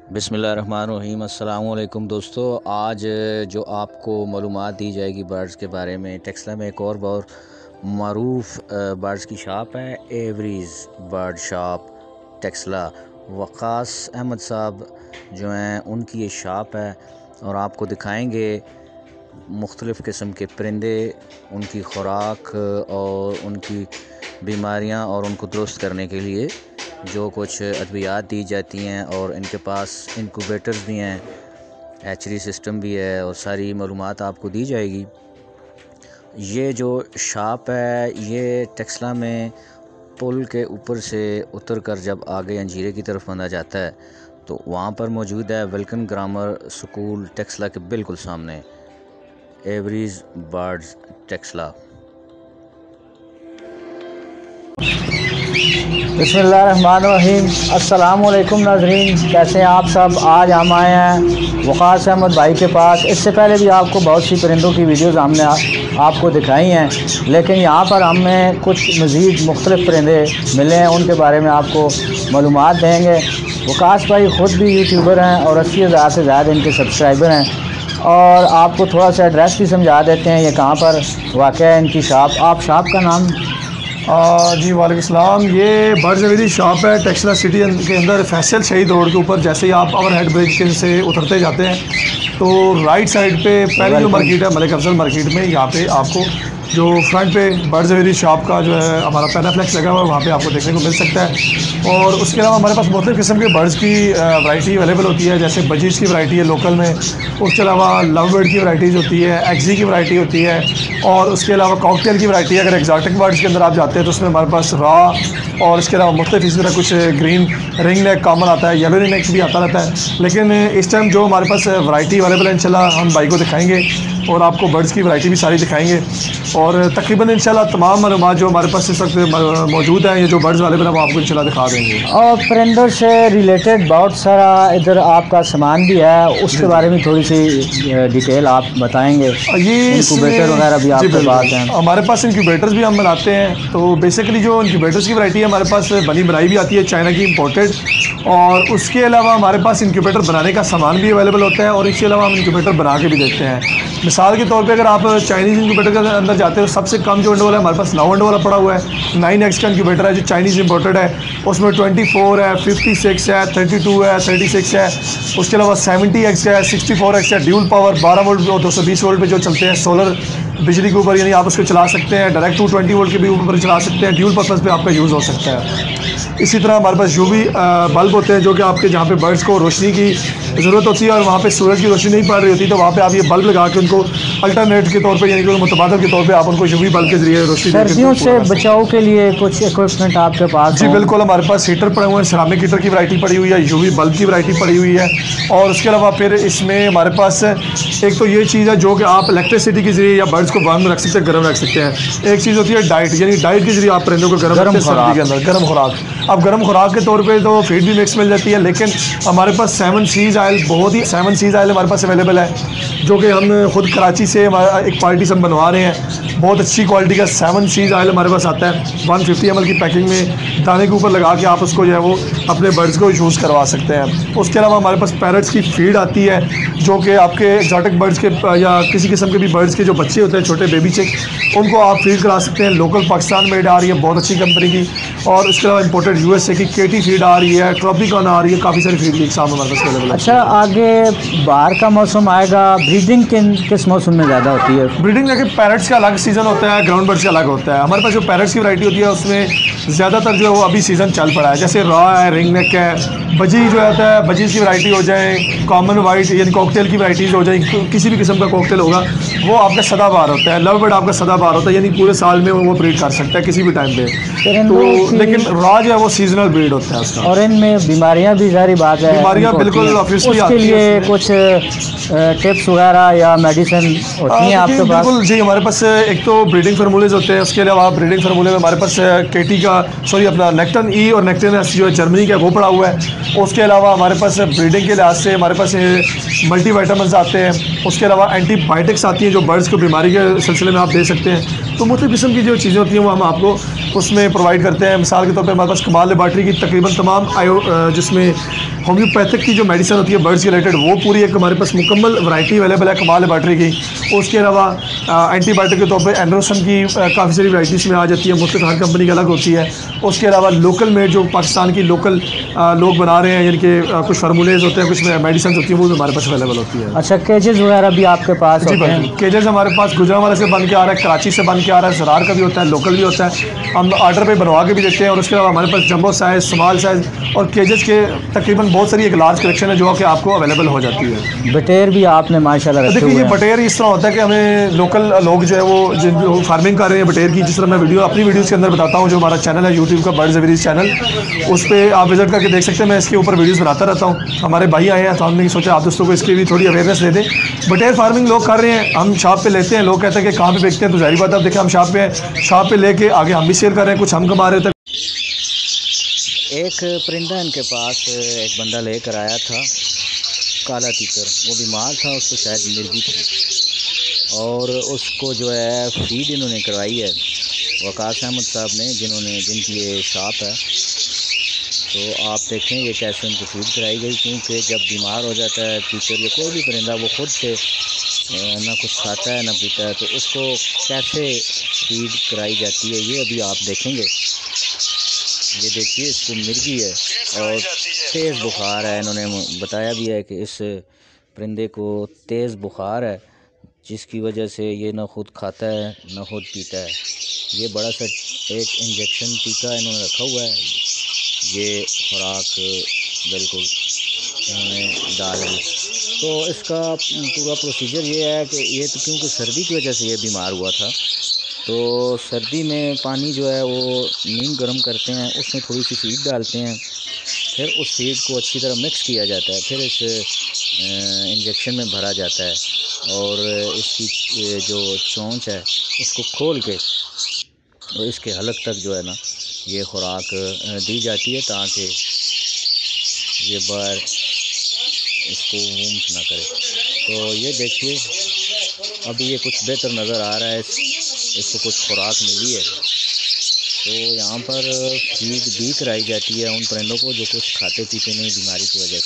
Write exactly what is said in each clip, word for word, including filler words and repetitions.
बिस्मिल्लाहिर्रहमानिर्रहीम। अस्सलाम वालेकुम दोस्तों, आज जो आपको मालूमात दी जाएगी बर्ड्स के बारे में। टेक्सला में एक और बहुत मरूफ बर्ड्स की शॉप है, Avery's bird shop Taxila. Waqas Ahmed साहब जो हैं उनकी ये शॉप है और आपको दिखाएंगे मुख्तलिफ़ किस्म के परिंदे, उनकी खुराक और उनकी बीमारियां और उनको दुरुस्त करने के लिए जो कुछ अद्वियात दी जाती हैं। और इनके पास इनक्यूबेटर्स भी हैं, हैचरी सिस्टम भी है और सारी मालूमात आपको दी जाएगी। ये जो शॉप है ये टेक्सला में पुल के ऊपर से उतर कर जब आगे अंजीरे की तरफ बंधा जाता है तो वहाँ पर मौजूद है। वेलकम ग्रामर स्कूल टेक्सला के बिल्कुल सामने, एवरीज़ बर्ड्स टेक्सला। बिस्मिल्लाहिर्रहमानिर्रहीम। अस्सलाम वालेकुम नाज़रीन, कैसे हैं आप सब। आज हम आए हैं वक़ास अहमद भाई के पास। इससे पहले भी आपको बहुत सी परिंदों की वीडियोस हमने आ, आपको दिखाई हैं, लेकिन यहाँ पर हमें कुछ मज़ीद मुख्तलिफ़ परिंदे मिले हैं, उनके बारे में आपको मालूमात देंगे। वक़ास भाई ख़ुद भी यूट्यूबर हैं और अस्सी हज़ार से ज़्यादा इनके सब्सक्राइबर हैं। और आपको थोड़ा सा एड्रेस भी समझा देते हैं, ये कहाँ पर वाक़ है इनकी शॉप। आप शॉप का नाम? आ, जी वालेकुम सलाम। ये बर्ड्स एवरी शॉप है टेक्सला सिटी के अंदर, फैसल शहीद रोड के ऊपर। जैसे ही आप ओवर हेड ब्रिज के से उतरते जाते हैं तो राइट साइड पे पहली जो मार्केट है मलिक अफजल मार्केट में, यहाँ पे आपको जो फ्रंट पे बर्ड्स एवरी शॉप का जो है हमारा पैनाफ्लेक्स लगा हुआ है, वहाँ पे आपको देखने को मिल सकता है। और उसके अलावा हमारे पास मुख्तलिफ़ किस्म के बर्ड्स की वैरायटी अवेलेबल होती है। जैसे बजीज की वैरायटी है लोकल में, उसके अलावा लव बर्ड की वैराइटीज़ होती है, एक्जी की वैरायटी होती है, और उसके अलावा कॉकटेल की वैरायटी है। अगर एक्जॉटिक बर्ड्स के अंदर आप जाते हैं तो उसमें हमारे पास रॉ और इसके अलावा मुख्तलिफ इसी तरह कुछ ग्रीन रिंग नेक कॉमन आता है, येलो रिंग नेक भी आता रहता है। लेकिन इस टाइम जो हमारे पास वैरायटी अवेलेबल है इंशाल्लाह हम भाई को दिखाएंगे और आपको बर्ड्स की वैरायटी भी सारी दिखाएंगे। और तकरीबन इंशाल्लाह तमाम मालूमात जो हमारे पास इस वक्त मौजूद हैं, ये जो बर्ड्स वाले हैं वो आपको इंशाल्लाह दिखा देंगे। और परिंदों से रिलेटेड बहुत सारा इधर आपका सामान भी है, उसके बारे में थोड़ी सी डिटेल आप बताएंगे। ये इंक्यूबेटर वगैरह भी आपके पास हैं? हमारे पास इंक्यूबेटर्स भी हम बनाते हैं। तो बेसिकली जो इंक्यूबेटर्स की वैरायटी है हमारे पास बनी बनाई भी आती है, चाइना की इंपोर्टेड। और उसके अलावा हमारे पास इंक्यूबेटर बनाने का सामान भी अवेलेबल होता है और इसके अलावा हम इंक्यूबेटर बना के भी देते हैं। मिसाल के तौर पे अगर आप चाइनीज़ इंक्यूबेटर के अंदर जाते हो, सबसे कम जो अंडे वाला है हमारे पास नौ अंडे वाला पड़ा हुआ है। नाइन एक्स का इंक्यूबेटर है जो चाइनीज़ इंपोर्टेड है, उसमें ट्वेंटी फोर है, फिफ्टी सिक्स है, थर्टी टू है, थर्टी सिक्स है। उसके अलावा सेवेंटी एक्स है, सिक्सटी फोर एक्स है, ड्यूल पावर बारह वोल्ट और दो सौ बीस वोल्ट पे जो चलते हैं सोलर बिजली के ऊपर, यानी आप उसको चला सकते हैं। डायरेक्ट टू ट्वेंटी वोल्ट के भी ऊपर चला सकते हैं, ड्यूल पर्पज़ पे आपका यूज़ हो सकता है। इसी तरह हमारे पास यूवी बल्ब होते हैं जो कि आपके जहाँ पे बर्ड्स को रोशनी की ज़रूरत होती है और वहाँ पे सूरज की रोशनी नहीं पड़ रही होती, तो वहाँ पे आप ये बल्ब लगा के उनको अल्टरनेट के तौर पे यानी कि मुतबादल के तौर पे आप उनको यूवी बल्ब के जरिए रोशनी सर्दियों से बचाव के लिए कुछ इक्विपमेंट आपके पास? जी बिल्कुल, हमारे पास हीटर पड़े हुए हैं, सिरामिक हीटर की वैरायटी पड़ी हुई है, यूवी बल्ब की वैरायटी पड़ी हुई है। और उसके अलावा फिर इसमें हमारे पास एक तो ये चीज़ है जो कि आप इलेक्ट्रिसिटी के जरिए या बर्ड्स को वार्म रख सकते हैं, गर्म रख सकते हैं। एक चीज़ होती है डाइट, यानी डाइट के जरिए आप परिंदों को गर्म रखते हैं सर्दी के अंदर, गर्म खुराक। अब गर्म खुराक के तौर पे तो फीड भी मिक्स मिल जाती है, लेकिन हमारे पास सेवन सीज ऑयल बहुत ही सेवन सीज ऑयल हमारे पास अवेलेबल है जो कि हम खुद कराची से एक पार्टी से हम बनवा रहे हैं। बहुत अच्छी क्वालिटी का सेवन सीज ऑयल हमारे पास आता है, वन फिफ्टी एम एल की पैकिंग में दाने के ऊपर लगा के आप उसको जो है वो अपने बर्ड्स को यूज़ करवा सकते हैं। उसके अलावा हमारे पास पैरट्स की फीड आती है जो कि आपके एक्जॉटिक बर्ड्स के या किसी किस्म के भी बर्ड्स के जो बच्चे होते हैं छोटे बेबी चिक, उनको आप फीड करा सकते हैं। लोकल पाकिस्तान मेड आ रही है बहुत अच्छी कंपनी की। और उसके अलावा इंपोर्टेड यूएसए की केटी फीड आ रही है, ट्रॉपिकॉन आ रही है, काफ़ी सारी फीड की एग्जाम हमारे पास अवेलेबल है। अच्छा, आगे बाहर का मौसम आएगा, ब्रीडिंग किन किस मौसम में ज़्यादा होती है? ब्रीडिंग देखिए पैरट्स का अलग सीज़न होता है, ग्राउंड बर्ड्स का अलग होता है। हमारे पास जो पैरट्स की वैरायटी होती है उसमें ज़्यादातर जो है वो अभी सीज़न चल पड़ा है, जैसे रॉ है, रिंग नेक है, बजी जो होता है, बजीज़ की वैरायटी हो जाए, कॉमन वाइट यानी कॉकटेल की वैराइटीज़ हो जाए, किसी भी किस्म का कॉकटेल होगा वो आपका सदाबहार होता है। लव बर्ड आपका सदाबहार होता है, यानी पूरे साल में वो ब्रीड कर सकता है किसी भी टाइम पे। तो लेकिन रॉ जो है वो सीजनल ब्रीड होता है उसका। और इनमें बीमारियां भी जारी बात है, बीमारियां बिल्कुल ऑब्वियसली उसके लिए कुछ टिप्स वगैरह या मेडिसिन होती हैं आपके पास? बिल्कुल जी, हमारे पास एक तो ब्रीडिंग फार्मूलेज होते हैं। उसके अलावा ब्रीडिंग फार्मूले में हमारे पास केटी का सॉरी अपना नेक्टन ई और नेक्टन एस जो है जर्मनी का वो पड़ा हुआ है। उसके अलावा हमारे पास ब्रीडिंग के लिहाज से हमारे पास मल्टी वाइटामिन आते हैं। उसके अलावा एंटीबायोटिक्स आती हैं जो बर्ड्स को बीमारी के सिलसिले में आप दे सकते हैं। तो मुख्तलिफ किस्म की जो चीज़ें होती हैं वो हम आपको उसमें प्रोवाइड करते हैं। मिसाल के तौर पर हमारे पास कमाल लेबॉरेटरी की तकरीबन तमाम आयो जिसमें होम्योपैथिक की जो मेडिसिन होती है बर्ड्स के रिलेटेड वो पूरी एक हमारे पास मुकम्मल वैरायटी अवेलेबल है कमाल लैबोरेटरी की। उसके अलावा एंटीबायोटिक के तौर पर एंड्रोसन की काफ़ी सारी वैराइटीज़ में आ जाती है, मुख्तलिफ हर कंपनी की अलग होती है। उसके अलावा लोकल में जो पाकिस्तान की लोकल लोग बना रहे हैं, यानी कि कुछ फार्मूलेज होते हैं, कुछ मेडिसिन होती है, वो भी हमारे पास अवेलेबल होती है। अच्छा, केजेस वगैरह भी आपके पास जी होते हैं? केजेस हमारे पास गुजरांवाला से बन के आ रहा है, कराची से बन के आ रहा है, जरार का भी होता है, लोकल भी होता है, हम आर्डर पे बनवा के भी देते हैं। और उसके अलावा हमारे पास जंबो साइज़, स्मॉल साइज़ और केजेस के तकरीबन बहुत सारी एक लार्ज कलेक्शन है जो कि आपको अवेलेबल हो जाती है। बटेर भी आपने माशाल्लाह रखे देखिए हुए ये हैं। बटेर इस तरह होता है कि हमें लोकल लोग जो है वो जिन फार्मिंग कर रहे हैं बटेर की, जिस तरह मैं वीडियो अपनी वीडियोज़ के अंदर बताता हूँ, जो हमारा चैनल है यूट्यूब का बर्ड्स एवरीज चैनल, उस पर आप विजिट करके देख सकते हैं। मैं इसके ऊपर वीडियोज़ बनाता रहता हूँ। हमारे भाई आए हैं तो हमने सोचा आप दोस्तों को इसकी भी थोड़ी अवेयरनेस दे दें। बटेर फार्मिंग लोग कर रहे हैं, हम शॉप पे लेते हैं, लोग कहते हैं कि कहाँ पे बेचते हैं, तो जाहिर बात है, आप देखें हम शॉप पे शॉप पे लेके आगे हम भी सेल कर रहे हैं, कुछ हम कमा रहे थे। एक परिंदा इनके पास एक बंदा लेकर आया था, काला तीतर, वो बीमार था, उसको शायद मिर्गी थी और उसको जो है फीड इन्होंने करवाई है वकास अहमद साहब ने, जिन्होंने जिनकी ये शॉप है। तो आप देखें ये कैसे उनको फीड कराई गई, क्योंकि जब बीमार हो जाता है तीतर या कोई भी परिंदा वो खुद से ना कुछ खाता है ना पीता है, तो उसको कैसे फीड कराई जाती है ये अभी आप देखेंगे। ये देखिए इसको मिर्गी है और तेज़ बुखार है, इन्होंने बताया भी है कि इस परिंदे को तेज़ बुखार है, जिसकी वजह से ये ना खुद खाता है ना खुद पीता है। ये बड़ा सा एक इंजेक्शन टीका इन्होंने रखा हुआ है, ये खुराक बिल्कुल इन्होंने डाल दी। तो इसका पूरा प्रोसीजर ये है कि ये तो क्योंकि सर्दी की वजह से ये बीमार हुआ था, तो सर्दी में पानी जो है वो नीम गर्म करते हैं, उसमें थोड़ी सी फीड डालते हैं, फिर उस फीड को अच्छी तरह मिक्स किया जाता है, फिर इस इंजेक्शन में भरा जाता है और इसकी जो चोंच है उसको खोल के और इसके हलक तक जो है ना ये खुराक दी जाती है, ताकि ये बार इसको वूम्स ना करे। तो ये देखिए अभी ये कुछ बेहतर नज़र आ रहा है, इसको कुछ खुराक मिली है। तो यहाँ पर फीड भी कराई जाती है उन परिंदों को जो कुछ खाते पीते नहीं बीमारी की वजह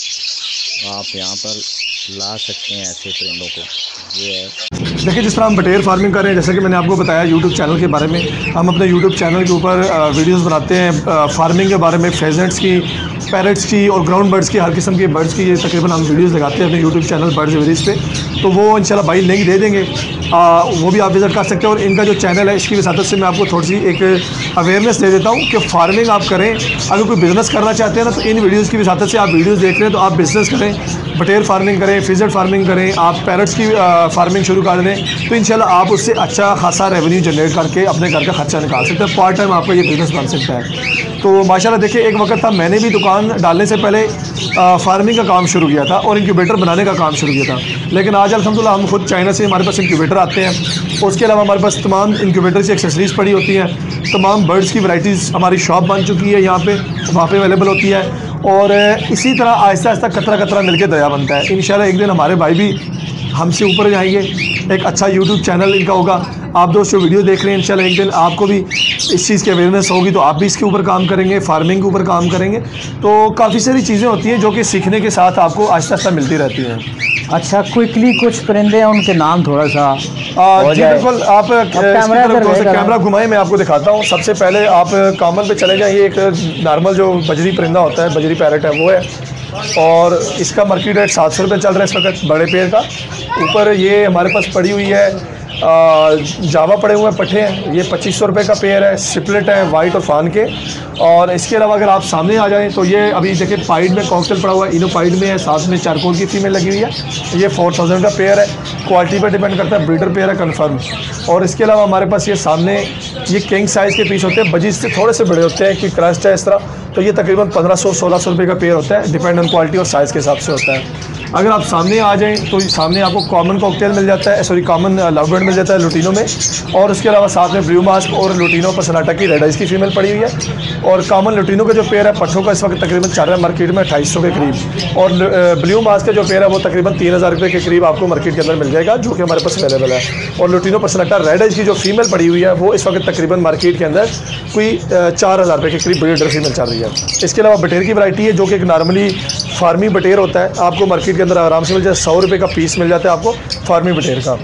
से। आप यहाँ पर ला सकते हैं ऐसे परिंदों को। ये है देखिए जिस तरह हम बटेर फार्मिंग कर रहे हैं, जैसे कि मैंने आपको बताया यूट्यूब चैनल के बारे में, हम अपने यूट्यूब चैनल के ऊपर वीडियोस बनाते हैं फार्मिंग के बारे में, फेजेंट्स की, पैरट्स की और ग्राउंड बर्ड्स की, हर किस्म के बर्ड्स की ये तकरीबन हम वीडियोस लगाते हैं अपने यूट्यूब चैनल बर्ड्स एवरीज पे। तो वो इंशाल्लाह भाई लिंक दे देंगे, आ, वो भी आप विज़िट कर सकते हैं। और इनका जो चैनल है इसकी वसात से मैं आपको थोड़ी सी एक अवेयरनेस दे देता हूँ कि फार्मिंग आप करें, अगर कोई बिज़नेस करना चाहते हैं ना, तो इन वीडियोज़ की वसात से आप वीडियोज़ देख रहे हैं तो आप बिज़नेस करें, बटेर फार्मिंग करें, फिजट फार्मिंग करें, आप पैरट्स की फार्मिंग शुरू कर दें, तो इंशाल्लाह आप उससे अच्छा खासा रेवेन्यू जनरेट करके अपने घर का खर्चा निकाल सकते हैं। पार्ट टाइम आपका ये बिज़नेस बन सकता है। तो माशाल्लाह देखिए एक वक्त था मैंने भी दुकान डालने से पहले आ, फार्मिंग का काम शुरू किया था और इंक्यूबेटर बनाने का काम शुरू किया था, लेकिन आज अल्हम्दुलिल्लाह हम खुद चाइना से हमारे पास इंक्यूबेटर आते हैं। उसके अलावा हमारे पास तमाम इंक्यूबेटर की एक्सेसरीज़ पड़ी होती हैं, तमाम बर्ड्स की वैराइटीज़ हमारी शॉप बन चुकी है यहाँ पे, वहाँ पे अवेलेबल होती है। और इसी तरह आहिस्ता आहिस्ता कतरा कतरा मिलके दरिया बनता है। इंशाल्लाह एक दिन हमारे भाई भी हमसे ऊपर जाएंगे, एक अच्छा यूट्यूब चैनल इनका होगा। आप दोस्त जो वीडियो देख रहे हैं इंशाल्लाह एक दिन आपको भी इस चीज़ की अवेयरनेस होगी, तो आप भी इसके ऊपर काम करेंगे, फार्मिंग के ऊपर काम करेंगे। तो काफ़ी सारी चीज़ें होती हैं जो कि सीखने के साथ आपको आहिस्ता आहिस्ता मिलती रहती हैं। अच्छा, क्विकली कुछ परिंदे हैं उनके नाम थोड़ा सा जी बिल्कुल, आप कैमरा घुमाएं, मैं आपको दिखाता हूँ। सबसे पहले आप कॉमन पे चले जाएँ, ये एक नॉर्मल जो बजरी परिंदा होता है, बजरी पैरट है वो है, और इसका मार्केट रेट सात सौ रुपये चल रहा है इस वक्त बड़े पेड़ का। ऊपर ये हमारे पास पड़ी हुई है आ, जावा पड़े हुए हैं, पट्ठे हैं, ये पच्चीस सौ रुपये का पेयर है, सिपलेट है वाइट और फान के। और इसके अलावा अगर आप सामने आ जाएं तो ये अभी देखिए पाइड में कॉकटेल पड़ा हुआ है, इनो पाइड में है, साथ में चारकोल की फीमेल लगी हुई है, ये फोर थाउजेंड का पेयर है। क्वालिटी पर डिपेंड करता है, ब्रीडर पेयर है कन्फर्म। और इसके अलावा हमारे पास ये सामने ये किंग साइज़ के पीस होते हैं, बजी से थोड़े से बड़े होते हैं कि क्रस्ट है इस तरह, तो ये तकरीबन पंद्रह सौ सोलह सौ रुपये का पेयर होता है, डिपेंड ऑन क्वालिटी और साइज़ के हिसाब से होता है। अगर आप सामने आ जाएँ तो सामने आपको कॉमन कॉकटेल मिल जाता है, सॉरी कॉमन लव बर्ड मिल जाता है लुटिनो में। और उसके अलावा साथ में ब्लू मास्क और लुटिनो पसनाटा की रेड आइज की फीमेल पड़ी हुई है। और कॉमन लुटिनो का जो पेयर है पट्ठों का इस वक्त तकरीबन चल रहा है मार्केट में अट्ठाईस सौ के करीब। और ब्लू मास्क का जो पेयर है वो तकरीबन तीन हज़ार रुपये के करीब आपको मार्केट के अंदर मिल जाएगा, जो कि हमारे पास अवेलेबल है। और लुटिनो पसनाटा रेड आइज की जो फीमेल पड़ी हुई है वो इस वक्त तकरीबन मार्केट के अंदर कोई चार हज़ार रुपये के करीब ब्रीडर फीमेल चल रही है। इसके अलावा बटेर की वैरायटी है जो कि एक नॉर्मली फार्मी बटेर होता है, आपको मार्केट के अंदर आराम से मिल जाए, सौ रुपये का पीस मिल जाता है आपको फार्मी बटेर का।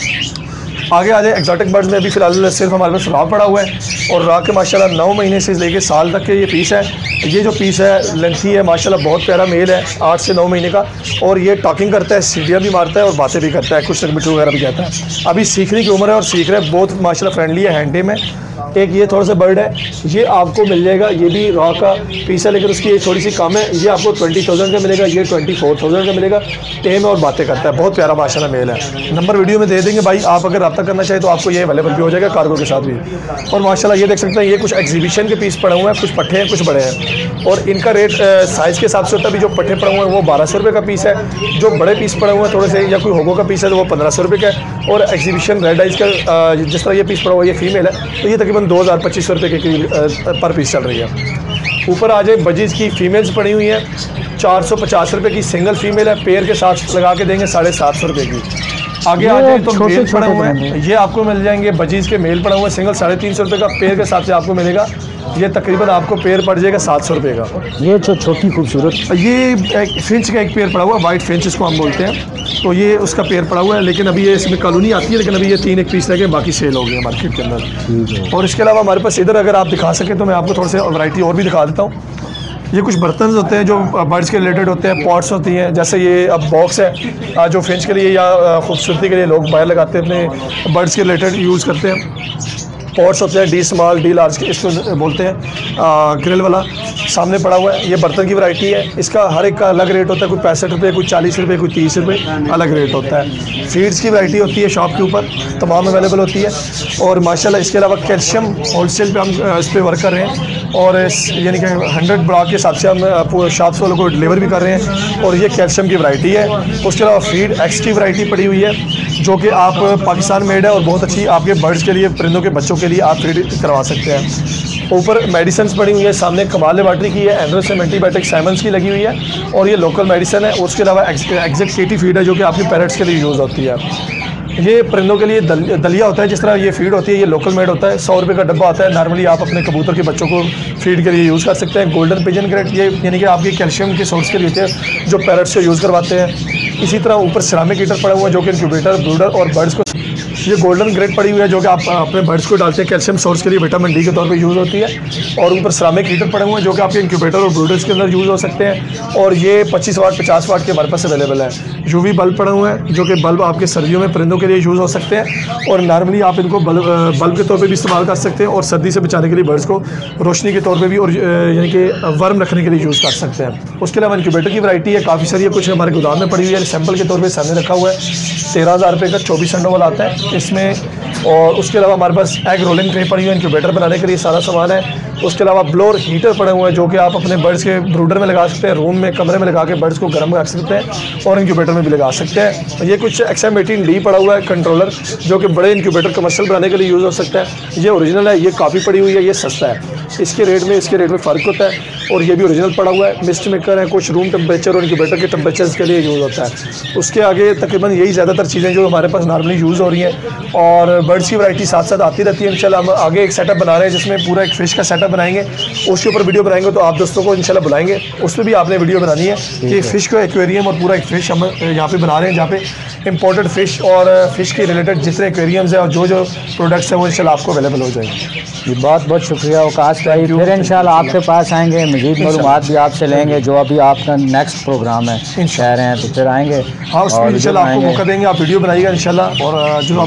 आगे आ जाए एक्जॉटिक बर्ड्स में अभी फ़िलहाल सिर्फ हमारे पास रॉ पड़ा हुआ है। और रॉ के माशाल्लाह नौ महीने से लेके साल तक के ये पीस है। ये जो पीस है लेंथी है माशाल्लाह, बहुत प्यारा मेल है, आठ से नौ महीने का। और ये टॉकिंग करता है, सीढ़ियाँ भी मारता है और बातें भी करता है, कुछ तक मिट्टू वगैरह भी कहता है। अभी सीखने की उम्र है और सीख रहा है, बहुत माशाल्लाह फ्रेंडली है, हैंड में। एक ये थोड़ा सा बर्ड है, ये आपको मिल जाएगा, ये भी रॉ का पीस है लेकिन उसकी थोड़ी सी कम है। ये आपको ट्वेंटी थाउजेंड का मिलेगा, ये ट्वेंटी फोर थाउजेंड का मिलेगा। टेम और बातें करता है, बहुत प्यारा माशाल्लाह मेल है। नंबर वीडियो में दे देंगे भाई, आप अगर रब्ता करना चाहें तो आपको ये अवेलेबल भी हो जाएगा कार्गो के साथ भी। और माशाल्लाह ये देख सकते हैं, ये कुछ एग्जीबिशन के पीस पड़े हुए हैं, कुछ पट्टे हैं कुछ बड़े हैं। और इनका रेट साइज़ के हिसाब से होता है। अभी जो पट्टे पड़े हुए हैं वो बारह सौ रुपये का पीस है, जो बड़े पीस पड़े हुए हैं थोड़े से या कोई होगो का पीस है तो वो पंद्रह सौ रुपये का है। और एग्जीबिशन रेड आइज का जिस तरह ये पीस पड़ा हुआ है, ये फीमेल है, तो ये तकरीबन दो हज़ार पच्चीस सौ रुपये के करीब पर पीस चल रही है। ऊपर आ जाए बजीज़ की फ़ीमेल्स पड़ी हुई हैं, चार सौ पचास रुपये की सिंगल फीमेल है, पेयर के साथ लगा के देंगे साढ़े सात सौ रुपये की। आगे आ जाए तो मेल पड़े हुए हैं, ये आपको मिल जाएंगे बजीज़ के मेल पड़े हुए हैं, सिंगल साढ़े तीन सौ रुपये का, पेयर के हिसाब से आपको मिलेगा। ये तकरीबन आपको पेयर पड़ जाएगा सात सौ रुपये का। ये जो छोटी खूबसूरत, ये एक फिंच का एक पेयर पड़ा हुआ है, वाइट फिंच इसको हम बोलते हैं, तो ये उसका पेयर पड़ा हुआ है। लेकिन अभी ये इसमें कॉलोनी आती है, लेकिन अभी ये तीन एक पीस लगे, बाकी सेल हो गए मार्केट के अंदर। और इसके अलावा हमारे पास इधर अगर आप दिखा सकें तो मैं आपको थोड़ा सा वैरायटी और भी दिखा देता हूँ। ये कुछ बर्तन होते हैं जो बर्ड्स के रिलेटेड होते हैं, पॉट्स होती हैं, जैसे ये अब बॉक्स है जो फिंच के लिए या खूबसूरती के लिए लोग बाहर लगाते हैं, अपने बर्ड्स के रिलेटेड यूज़ करते हैं। पॉट्स होते हैं डी स्मॉल डी लार्ज, इसको बोलते हैं ग्रिल वाला, सामने पड़ा हुआ है। ये बर्तन की वैरायटी है, इसका हर एक का अलग रेट होता है, कोई पैंसठ रुपये, कोई चालीस रुपये, कोई तीस रुपये, अलग रेट होता है। फीड्स की वैरायटी होती है शॉप के ऊपर, तमाम अवेलेबल होती है। और माशाल्लाह इसके अलावा कैल्शियम होलसेल पे हम इस पर वर्क कर रहे हैं, और यानी कि हंड्रेड ब्लॉक के हिसाब से हम शॉप से वालों को डिलीवर भी कर रहे हैं। और ये कैल्शियम की वैरायटी है। उसके अलावा फीड एक्स की वैरायटी पड़ी हुई है, जो कि आप पाकिस्तान मेड है और बहुत अच्छी आपके बर्ड्स के लिए, परिंदों के बच्चों के लिए आप फीड करवा सकते हैं। ऊपर मेडिसिन पड़ी हुई है, सामने कमाल लेबॉर्ट्री की है, एंड्रोसेम एंटीबायोटिक साइमंस की लगी हुई है, और ये लोकल मेडिसिन है। उसके अलावा एग्जैक्ट केटी फीड है जो कि आपके पैरट्स के लिए यूज़ होती है। ये परिंदों के लिए दल, दलिया होता है, जिस तरह ये फीड होती है, ये लोकल मेड होता है, सौ रुपये का डब्बा आता है। नॉर्मली आप अपने कबूतर के बच्चों को फीड के लिए यूज़ कर सकते हैं। गोल्डन पिजन ग्रेड, ये यानी कि आपकी कैल्शियम के सोर्स के लिए होते हैं, जो पैरट्स को यूज़ करवाते हैं। इसी तरह ऊपर सिरामिक हीटर पड़ा हुआ है जो कि इंक्यूबेटर, ब्रूडर और बर्ड्स को, ये गोल्डन ग्रेड पड़ी हुई है जो कि आप अपने बर्ड्स को डालते हैं, कैल्शियम सोर्स के लिए विटामिन डी के तौर पे यूज़ होती है। और ऊपर सिरामिक हीटर पड़े हुए हैं जो कि आपके इंक्यूबेटर और ब्रूडर्स के अंदर यूज़ हो सकते हैं। और ये पच्चीस वाट पचास वाट के हमारे पास अवेलेबल है। यूवी बल्ब पड़े हुए हैं जो कि बल्ब आपके सर्दियों में परिंदों के लिए यूज़ हो सकते हैं, और नॉर्मली आप इनको बल्ब बल्ब के तौर पे भी इस्तेमाल कर सकते हैं, और सर्दी से बचाने के लिए बर्ड्स को रोशनी के तौर पे भी और यानी कि वर्म रखने के लिए यूज़ कर सकते हैं। उसके अलावा इंक्यूबेटर की वैरायटी है काफ़ी सारी है, कुछ हमारे गोदाम में पड़ी हुई है, सैंपल के तौर पर सामने रखा हुआ है। तेरह हज़ार रुपये का चौबीस अंडों वाला आता है इसमें। और उसके अलावा हमारे पास एग रोलिंग ट्रे पड़ी हुई है, इंक्यूबेटर बनाने के लिए सारा सामान है। उसके अलावा ब्लोअर हीटर पड़े हुए हैं जो कि आप अपने बर्ड्स के ब्रूडर में लगा सकते हैं, रूम में कमरे में लगा के बर्ड्स को गर्म रख सकते हैं, और इंक्यूबेटर में भी लगा सकते हैं। ये कुछ एक्स एम एटीन डी पड़ा हुआ है कंट्रोलर, जो कि बड़े इंक्यूबेटर कमर्शियल बनाने के लिए यूज़ हो सकता है। ये ओरिजिनल है, ये काफ़ी पड़ी हुई है, ये सस्ता है, इसके रेट में इसके रेट में फ़र्क होता है। और ये भी ओरिजिनल पड़ा हुआ है। मिस्ट मेकर है, कुछ रूम टेम्परेचर और इंक्यूबेटर के टेम्परेचर के लिए यूज़ होता है। उसके आगे तकरीबन यही ज़्यादातर चीज़ें जो हमारे पास नॉर्मली यूज़ हो रही हैं, और बर्ड्स की वैरायटी साथ साथ आती रहती है। इंशाल्लाह हम आगे एक सेटअप बना रहे हैं जिसमें पूरा एक फ़िश का सेटअप बनाएंगे, उसके ऊपर वीडियो बनाएंगे, तो आप दोस्तों को इंशाल्लाह बुलाएंगे, उस पर भी आपने वीडियो बनानी है कि फ़िश को एक्वेरियम और पूरा एक फ़िश हम यहाँ पे बना रहे हैं, जहाँ पे इंपोर्टेड फ़िश और फ़िश के रिलेटेड जितने एक्वेरियम्स हैं और जो जो प्रोडक्ट्स हैं वो इंशाल्लाह आपको अवेलेबल हो जाएंगे। जी बहुत बहुत शुक्रिया वकास भाई, फिर इंशाल्लाह आपके पास आएंगे, मज़ीद मालूमात भी आपसे लेंगे। जो अभी आपका नेक्स्ट प्रोग्राम है कह रहे हैं तो फिर आएंगे, हाँ उसमें इंशाल्लाह आपको मौका देंगे, आप वीडियो बनाइएगा इंशाल्लाह, और जो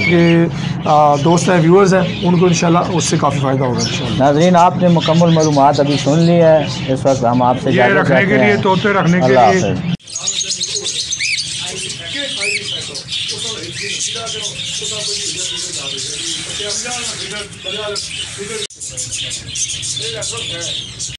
आपके दोस्त हैं, व्यूअर्स हैं, उनको इंशाल्लाह उससे काफ़ी फ़ायदा होगा इंशाल्लाह। नाज़रीन आपने मुकम्मल मालूमात अभी सुन ली है, इस वक्त हम आपसे रखने के लिए, तोते रखने के लिए।